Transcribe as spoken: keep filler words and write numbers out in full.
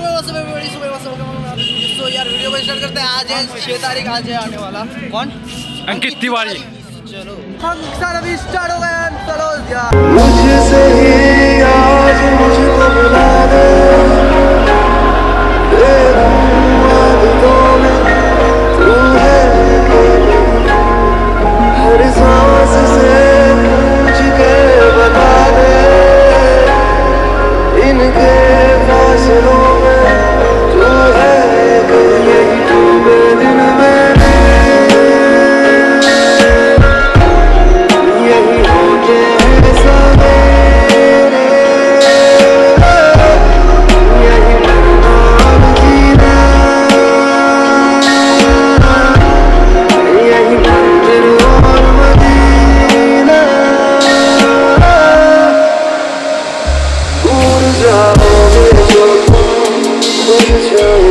तो यार वीडियो को स्टार्ट करते हैं। आज है छह तारीख, आज है आने वाला कौन अंकित तिवारी। चलो हम सारा भी स्टार्ट हो गए। चलो यार मुझसे ही आज मुझको बुला दे, तू है हर सांस से पूछ के बता दे, इनके फासलों में तू है यही डूबे दिन में, यही होते हैं सवेरे, यही मरना जीना, यही मंदिर और मदीना। भूल जाओगे जो तुम, भूल जाओ